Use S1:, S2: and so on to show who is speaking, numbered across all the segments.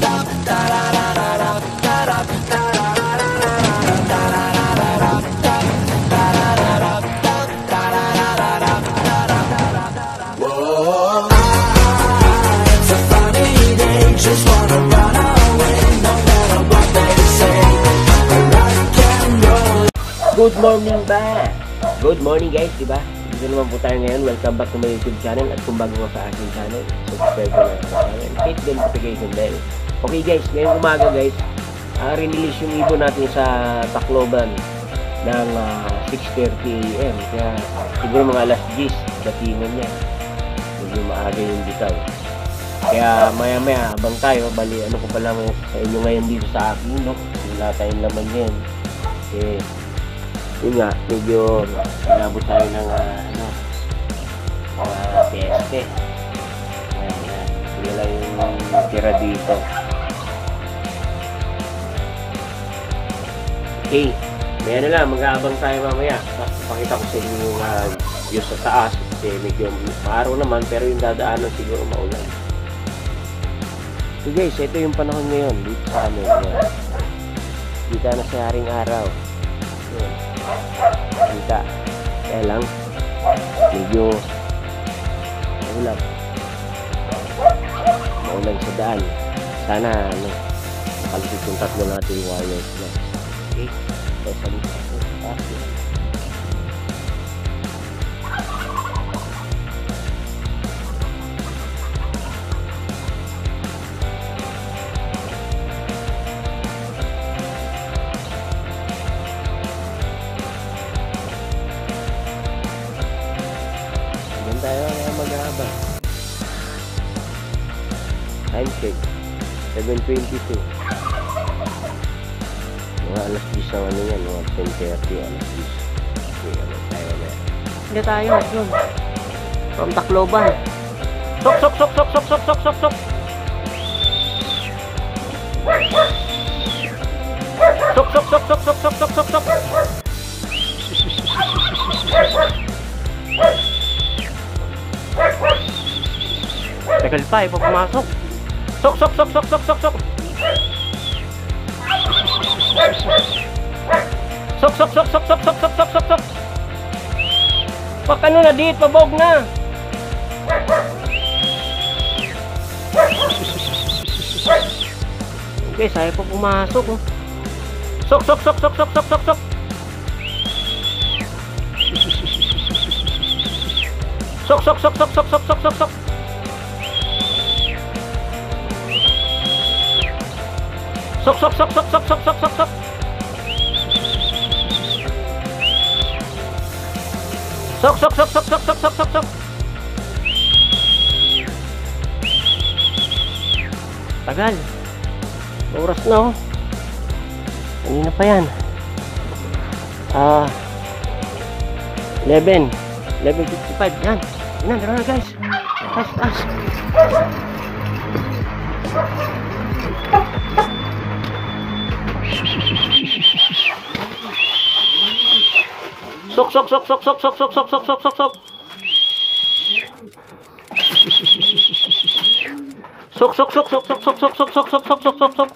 S1: Good morning ba? Good morning guys, diba? Dito naman po tayo ngayon. Welcome back to my YouTube channel. At kung bago ka sa aking channel, subscribe na sa channel. Hit the notification bell. Okay guys, ngayong umaga guys, release yung ibon natin sa Tacloban ng 6:30 AM. Kaya siguro mga alas 10 datingan niya. Medyo maaga yung bitaw. Kaya maya maya abang tayo. Bali ano ko pa lang sa inyo ngayon dito sa akin, no? Wala tayong laman yan. Okay. Yun nga, medyo inabot tayo ng PSP. Ayan. Sila lang yung tira dito. Okay. May ano lang, mag-aabang tayo mamaya. Pakita ko sa inyo yung view sa taas. Kasi medyo maaraw naman, pero yung dadaanan siguro maulan. So guys, ito yung panahon ngayon dito sa amin. Kita na sa haring araw. Ayan. Kita. Kaya lang medyo maulan sa daan. Sana makalusot yung tatlo natin wires na. Okay? Kaya salit ako. Tayo na mag-aabang. Time check 7:22. Mga alas 10 ang ano yan, mga 10:30 alas 10. Okay, ano tayo na. Hindi tayo, yun. From Tacloban. Sok, sok, sok, sok, sok, sok, sok, sok, sok. Sok, sok, sok, sok, sok, sok, sok, sok, sok. Tagal pa, ipa pumasok. Sok, sok, sok, sok, sok, sok, sok. Sok, sok, sok, sok, sok, sok, sok, sok, sok, sok. Pak ano na dit, pabog na. Okay, saya pa pumasok. Sok, sok, sok, sok, sok, sok, sok, sok. Sok, sok, sok, sok, sok, sok, sok, sok, sok. Sok, sok, sok, sok, sok, sok, sok, sok, sok. Sok, sok, sok, sok, sok, sok, sok, sok, sok. Tagal. Oras na oh. Kanina pa yan. 11:55. Yan. Yan, tara na guys. Taas, taas. Sok, sok, sok, sok, sok, sok, sok, sok, sok, sok, sok, sok. Sok, sok, sok, sok, sok, sok, sok, sok, sok, sok, sok, sok, sok, sok.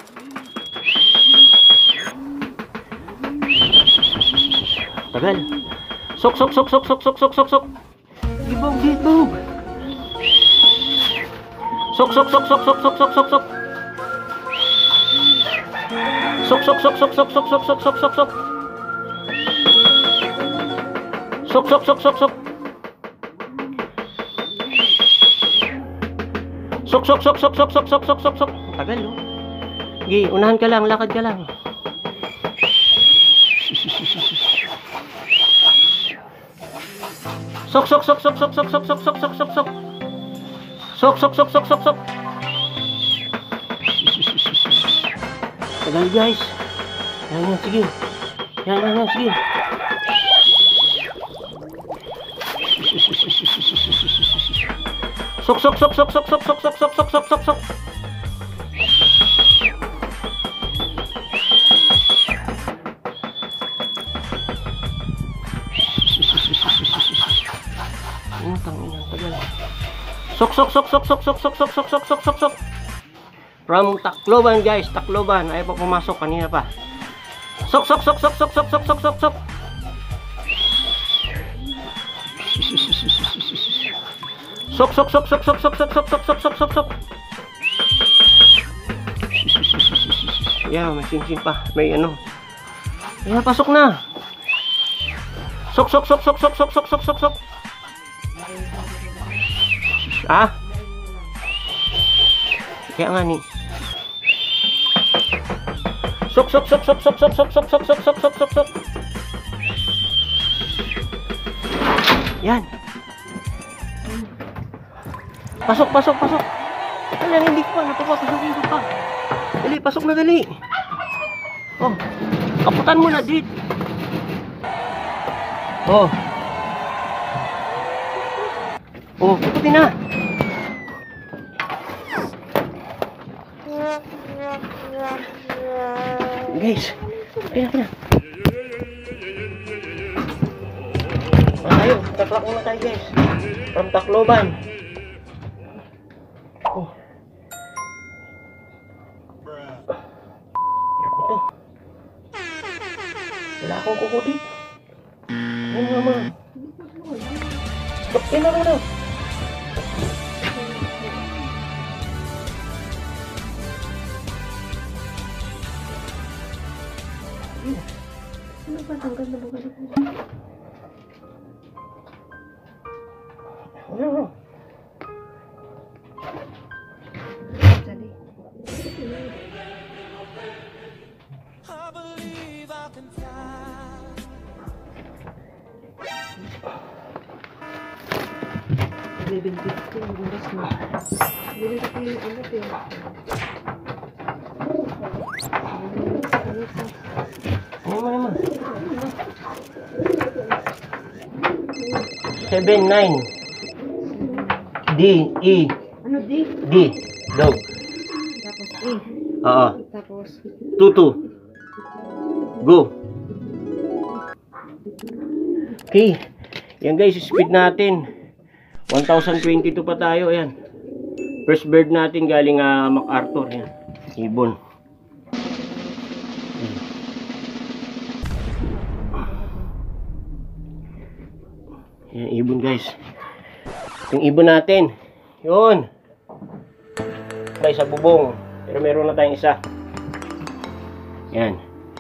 S1: Tagal. Sok, sok, sok, sok, sok, sok, sok, sok, sok. Gibog, gibog. Sok, sok, sok, sok, sok, sok, sok, sok, sok. Sok, sok, sok, sok, sok, sok, sok, sok, sok, sok, sok. Sok, sok, sok, sok, sok. Sok, sok, sok, sok, sok, sok, sok, sok, sok, sok. Tagal, no? Gi, unahan ka lang, lakad ka lang. Sok, sok, sok, sok, sok, sok, sok, sok, sok, sok, sok, sok. Sok, sok, sok, sok, sok, sok. Tagal, guys. Yan, yan, sige. Yan, yan, yan, sige. Sok, sok, sok, sok, sok, sok, sok, sok, sok, sok, sok, sok, sok. Sok, sok, sok, sok, sok, sok, sok, sok, sok, sok, sok, sok, sok. From Tacloban guys, Tacloban. Ayaw pa pumasok kanina pa. Sok. Sok. Yeah, may sing pa. May ano. Yeah, pasok na. Sok. Ah? Kaya nga ni. Sok. Yan. Pasok. Wala, hindi pa. Napapapasok pa. Dali, pasok na dali. Oh, kaputan mo na, dit. Oh, kaputin na. Guys, kaya. Tayo, taklak muna tayo guys. From Tacloban. Oh. Ito. Wala akong kukulit. Ano naman? Stop na muna. Ano ba? Tanggal na ba? Ano? Jadi. Ano 7-9 D, E.
S2: Ano D?
S1: D, dog.
S2: Tapos E.
S1: Oo.
S2: Tapos
S1: 2-2. Go. Okay. Yan guys, speed natin. 1022 pa tayo. Ayan. First bird natin galing MacArthur. Yan. Ibon. Yan, ibon guys. Yung ibon natin. Yun. Okay, sa bubong. Pero meron na tayong isa. Yan.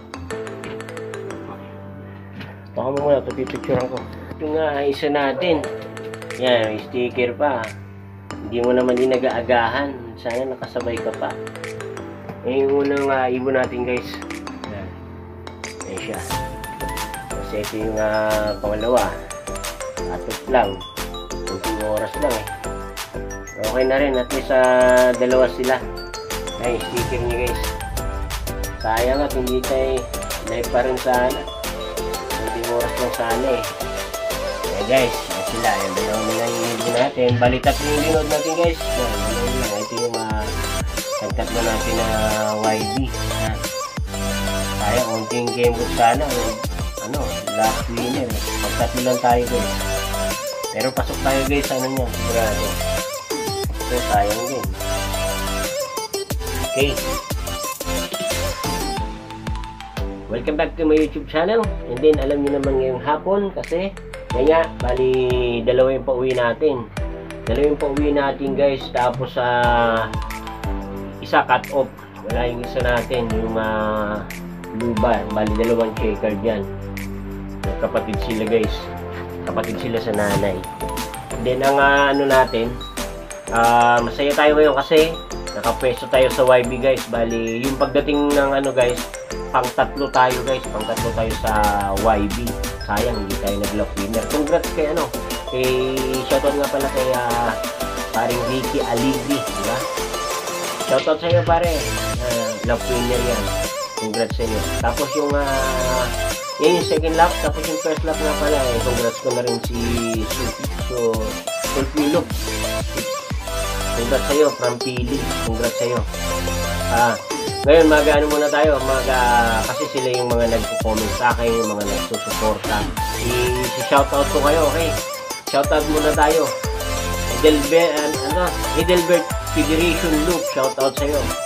S1: Baka mo muna ito, pipicturean ko. Ito nga, isa natin. Yan, may sticker pa. Hindi mo naman inagaagahan. Sana nakasabay ka pa. Yan yung unang ibon natin guys. Yan. Yan siya. Kasi ito yung pangalawa. Atot lang. Kunting oras lang eh. Okay na rin. At least dalawa sila. Ay, sticker niya guys. Sayang at hindi tayo live pa rin sana. Kunting oras lang sana eh. Kaya guys, yan sila. Yan dalawang nila yung ibon natin. Bali tatlo yung linod natin guys. Yan. Ito yung tatlo natin na YB. Yan. Sayang, kunting game book sana. Last winner eh. Magtatlo lang tayo guys. Pero pasok tayo guys sa ano niya. Sigurado. So sayang din. Okay. Welcome back to my YouTube channel. And then alam niyo naman ngayong hapon kasi kaya bali dalawa yung pauwi natin. Dalawa yung pauwi natin guys. Tapos isa cut off. Wala yung isa natin. Yung blue bar. Bali dalawang checker dyan. Kapatid sila guys. Kapatid sila sa nanay. Then ang ano natin, masaya tayo ngayon kasi nakapwesto tayo sa YB guys. Bali yung pagdating ng ano guys, pang tatlo tayo guys. Pang tatlo tayo sa YB. Sayang hindi tayo nag-lock winner. Congrats kay shoutout nga pala kay paring Ricky Aligri, di ba? Shoutout sa iyo pare. Lock winner yan. Congrats sa inyo. Tapos yung yan yung second lap, tapos yung first lap nga pala eh. Congrats ko na rin si Sulpilo. Congrats sa'yo, from Pili. Congrats sa'yo. Ngayon, ano muna tayo, kasi sila yung mga nagko-comment sa akin, yung mga nagsusuporta. I-shoutout ko kayo, okay? Shoutout muna tayo. Edelbert Federation Loop, shoutout sa'yo.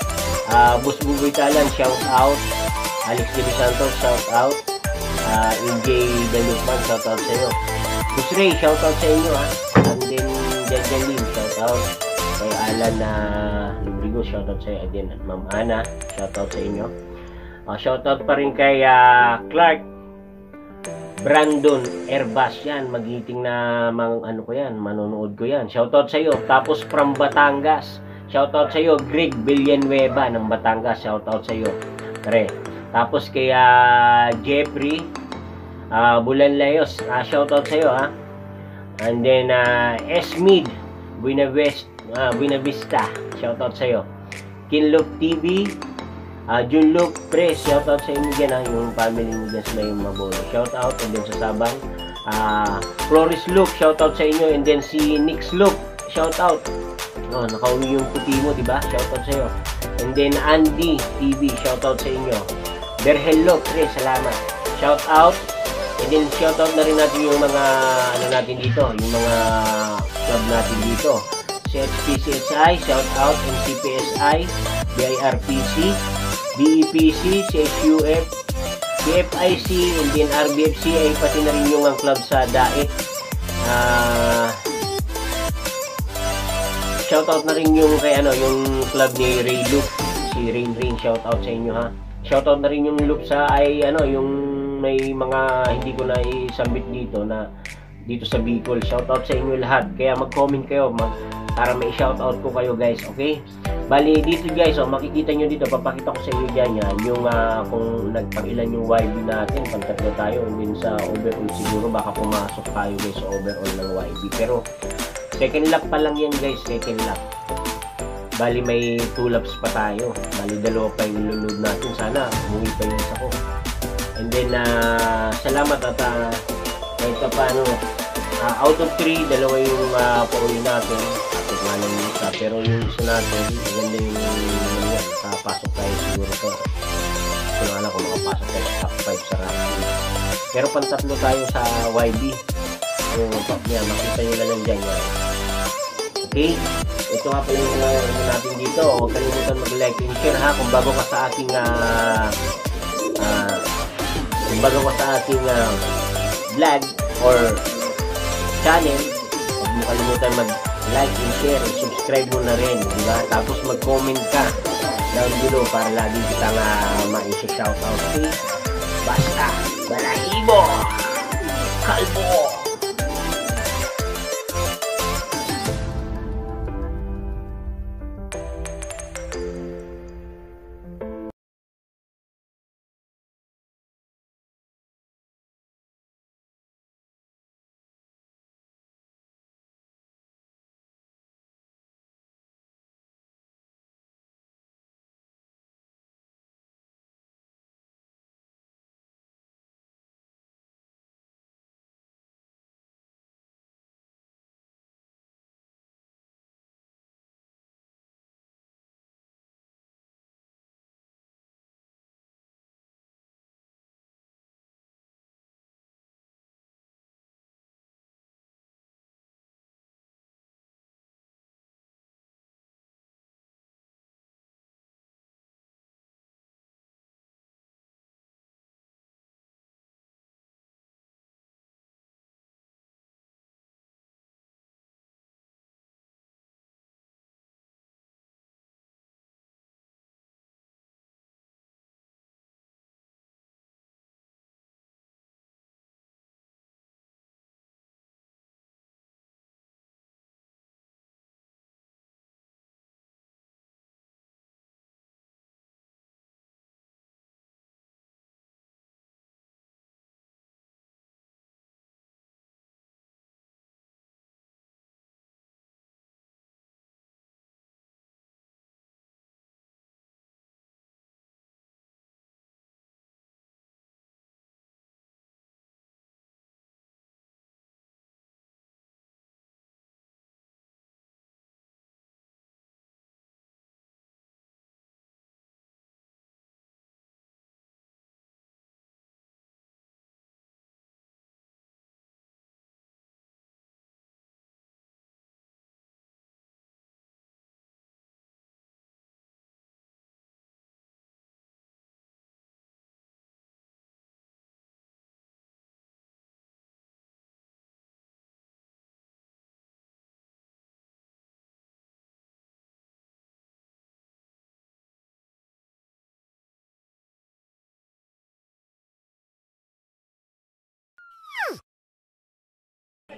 S1: Boss Buboy Talan, shout out. Alex De Los Santos, shout out. AJ Dalupman, shout out sa iyo. Boss Ray, shout out sa inyo ha. And then Jajalin, shout out. Kay Alan na Lubrigo, shout out sa iyo. And then Ma'am Ana, shout out sa inyo. Shout out pa rin kay Clark Brandon Airbus yan. Magiting na ano ko yan, manonood ko yan. Shout out sa iyo. Tapos from Batangas, shout out sa iyo. Greg Villanueva ng Batangas, shout out sa iyo. Pare. Tapos kay Jeffrey Bulanlayos, shout out sa iyo ha. And then Esmid Buena Vista, shout out sa iyo. Kinlook TV, Junlook Press, shout out sa inyo dyan ha, yung family mo dyan sa may Mabolo, shout out. And then sa Sabang, Floris Look, shout out sa inyo. And then si Nix Look, shout out. Nakauwi yung puti mo, diba? Shout out sa iyo. And then Andy TV, shout out sa inyo. Berhello, Chris, salamat. Shout out. And then shout out na rin natin yung mga ano natin dito, yung mga club natin dito. CHPCSI, shout out. MCPSI, BIRPC, BEPC, CSUF, PFIC, and then RBFC, ay pati na rin yung ang club sa DAET. Shout out na rin yung kay yung club ni Ray Luke, si Rain, shout out sa inyo ha. Shout out na rin yung loop sa yung may mga hindi ko na i-submit dito na dito sa Bicol. Shout out sa inyo lahat. Kaya mag-comment kayo para may shout out ko kayo guys, okay? Bali dito guys, makikita nyo dito, papakita ko sa inyo dyan yan, yung kung nagpang-ilan yung YB natin, pang-tatlo tayo, and then sa overall siguro baka pumasok tayo guys sa overall ng YB. Pero second lap pa lang yan guys, second lap. Bali may 2 laps pa tayo. Bali 2 pa yung ilulod natin. Sana umuwi pa yung isa ko. And then salamat at kahit pa paano out of 3, 2 yung pauwi natin. Kapit nga lang yung isa. Pero yung isa natin, maganda yung nakapasok tayo siguro to. Ito na alam kung makapasok tayo sa top 5 sa ranking. Pero pantatlo tayo sa YB. So makita nyo na lang dyan. Okay? Ito nga pala yung natin dito. Huwag kalimutan mag-like and share ha. Kung bago ka sa ating vlog or channel, huwag mo kalimutan mag-like and share and subscribe mo na rin, diba? Tapos mag-comment ka down below para lagi kitang ma-shoutout. Okay? Basta balahibo kalbo.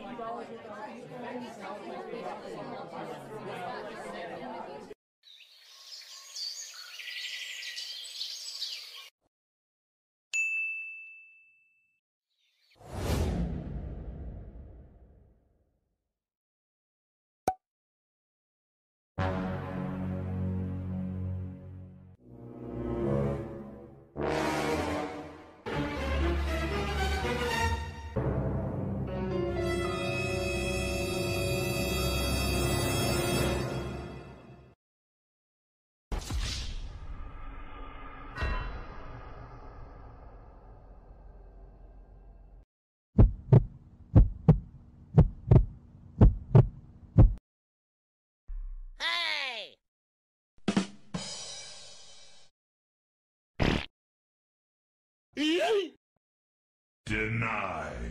S3: Denied.